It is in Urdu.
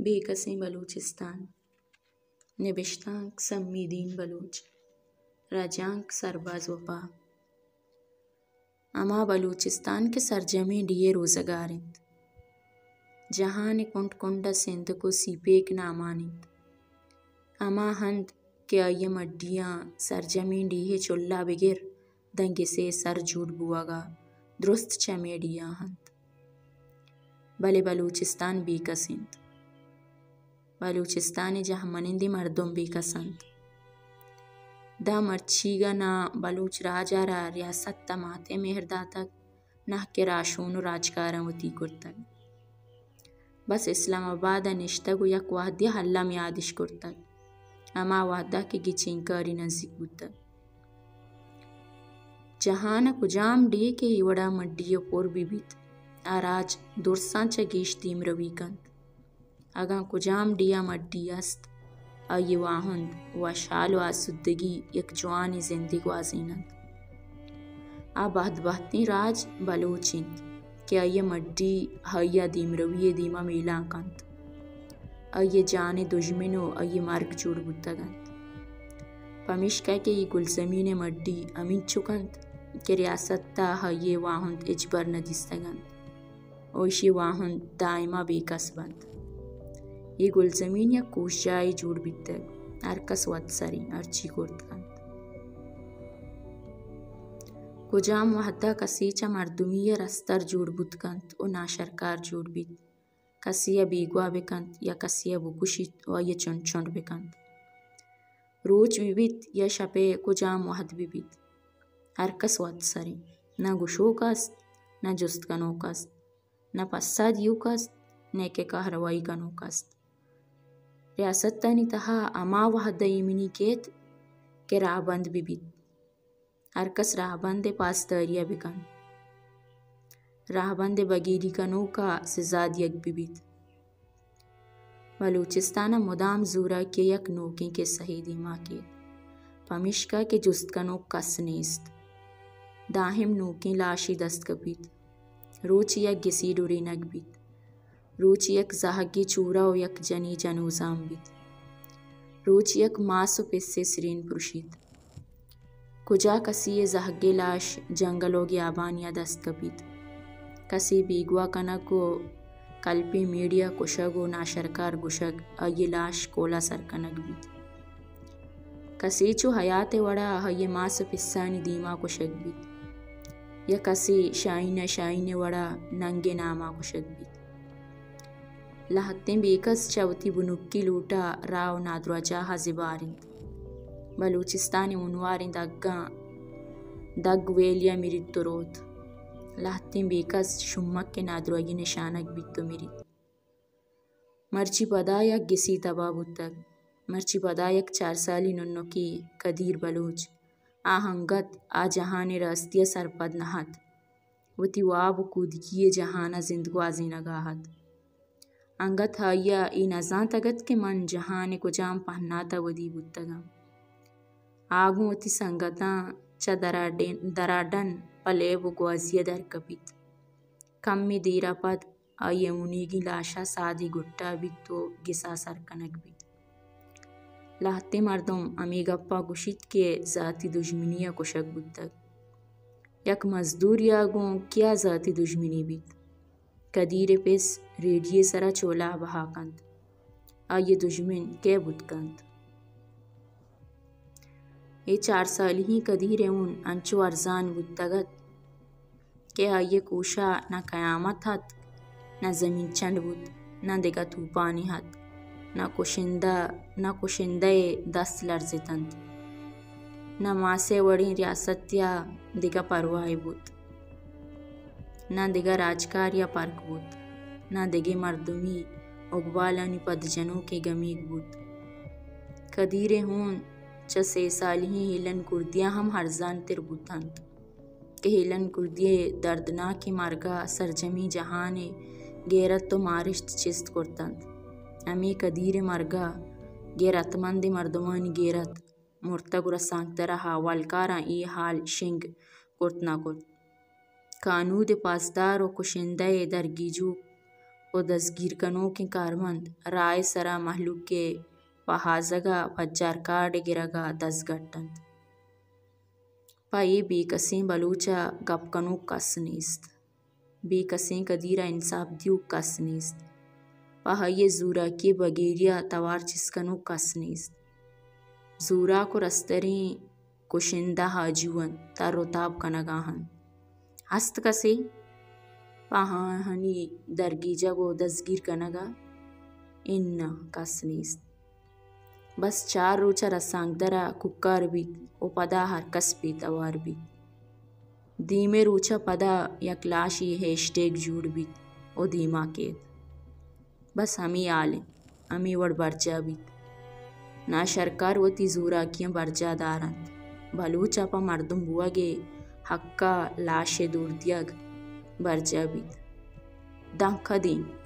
بے کسیں بلوچستان نبشتانک سمیدین بلوچ رجانک سرباز وفا اما بلوچستان کے سرجمیں ڈیے روزگارند جہان کنڈ کنڈ سندھ کو سیپیک نامانند اما ہند کہ آئیے مڈیاں سرجمیں ڈیے چلا بگر دنگ سے سر جھوٹ بواگا درست چمیڈیاں ہند بلے بلوچستان بے کسند بلوچستان جہ منندی مردم بے کسند دا مرچیگا نا بلوچ راجا را ریاست تا ماتے مہر داتک نہ کہ راشون و راجکارم وتی کرتگ بس اسلام آباد نشتگ و یک وحدی حلم یادش کرتگ اما وحدہ کے گچینکاری نزدیک بودتگ جہانا کجام ڈی کے ایوڑا مڈی پور بھی بیت آراج درسان چا گیش دیم روی کند اگاں کجام ڈیا مڈی است آئی واہند و شال و آسودگی یک جوانی زندگی وازینند آ بہت بہتیں راج بلوچند کہ آئی مڈی ہائیا دیم روی دیما میلان کند آئی جان دجمن و آئی مرگ جوڑ بودتگند پمشکہ کے یہ گل زمین مڈی امین چکند کہ ریاست تا ہائیے واہند اجبر ندیستگند اوشی واہند دائما بے کس بند یہ گل زمین یا کوش جائی جوڑ بیتگ ارکس ود سری ارچی کرتگند کجام وحدہ کسی چا مردمی رستر جوڑ بودکند و ناشرکار جوڑ بیت کسی بیگوا بکند یا کسی بکشید و یہ چند چند بکند روچ بھی بیت یا شپے کجام وحد بھی بیت ارکس ود سری نہ گشوک است نہ جست کنوک است نہ پسا دیوک است نہ کہ کہروائی کنوک است ریاست تانی تہا اما وحدہ ایمنی کیت کہ راہ بند بھی بیت ارکس راہ بند پاسداریا بکن راہ بند بگیری کنوکا سزاد یک بھی بیت بلوچستان مدام زورا کے یک نوکیں کے صحیح دیما کے پمشکا کے جست کنوک کس نیست داہم نوکیں لاشی دست کبیت روچ یک گسی ڈوری نگ بیت روچ یک زہگی چورا و یک جنی جنوزام بیت روچ یک ماس و پسے سرین پرشید کجا کسی زہگی لاش جنگلو گیابانیا دست کبیت کسی بیگوا کنک و کلپی میڈیا کشگ و ناشرکار گشگ آئی لاش کولا سر کنک بیت کسی چو حیات وڑا آئی ماس و پسانی دیما کشگ بیت یا کسی شائن وڑا ننگ ناما کشگ بیت لہتیں بیکس چوتی بنکی لوٹا راو نادرو جاہا زبارند بلوچستان منوارند اگاں دگ ویلیا میرید تروت لہتیں بیکس شمک کے نادروی نشانک بیت تو میرید مرچی پدا یک گسی تبا بودتگ مرچی پدا یک 4 سالی ننکی قدیر بلوچ آہنگت آ جہان راستی سرپد نہت وتی واب و کودکی جہانا زندگوازی نگاہت انگت ہائیا ای نزان تگت کہ من جہان کجام پہناتا ودی بودتگم آگوں وتی سنگتاں چا دراڈن پلے و گوازی در کپیت کم میں دیرا پد آئی منیگی لاشا سادی گٹا بیت تو گسا سر کنک بیت لہتے مردم امی گپا گشت کے ذاتی دشمنیا کشک بودتگ یک مزدور یاگوں کیا ذاتی دشمنی بیت قدیر پس ریڈیے سرا چولا بہا کند آئی دشمن کے بودکند اے 4 سالی ہی قدیر اون انچو ارزان بودتگت کہ آئی کوشا نہ قیامت ہت نہ زمین چند بود نہ دگا توپانی ہت نہ کشندے دست لرزتند نہ ماسے وڑیں ریاستیا دگا پرواہ بود نہ دگا راجکاریا پرک بود نہ دگے مردمی اقبالانی پد جنوں کے گمیگ بود قدیر ہون چا 3 سالی ہی ہیلن کردیاں ہم ہرزان تر بودتند کہ ہیلن کردیے دردناک مرگا سرجمی جہانے غیرت تو مارشت چست کرتند امی قدیر مرگا غیرت مند مردمانی غیرت مرتگ رسانگ ترہ حوالکاراں ای حال شنگ کرت نہ کرت کانود پاسدار و کشندے در گیجو و دزگیر کنوکیں کارمند رائے سرا محلوق کے پہازگا پجار کارڈ گرگا دزگٹند۔ پا اے بے کسیں بلوچا گپ کنوک کس نیست، بے کسیں کا دیرا انصاف دیوک کس نیست، پا ہئی زوراکی بگیریا توار چسکنوک کس نیست۔ زوراک و رستریں کشندہ جوان تر و تاب کنگاہن ہست کسے پا ہنی درگیجگ و دزگیر کنگا انہ کس نیست۔ بس چار روچہ رسانگ درا ککار بیت و پدا ہر کس پہ توار بیت۔ دیمے روچہ پدا یک لاشی ہیشٹیگ جوڑ بیت و دیما کیت۔ بس ہمیں آلیں ہمیں وڑ برجا بیت۔ نا شرکار وتی زوراکیاں برجا دارند بلوچا پا مردم بوگے حقا لاش دور دیگ برجا بیت۔ دانکہ دیں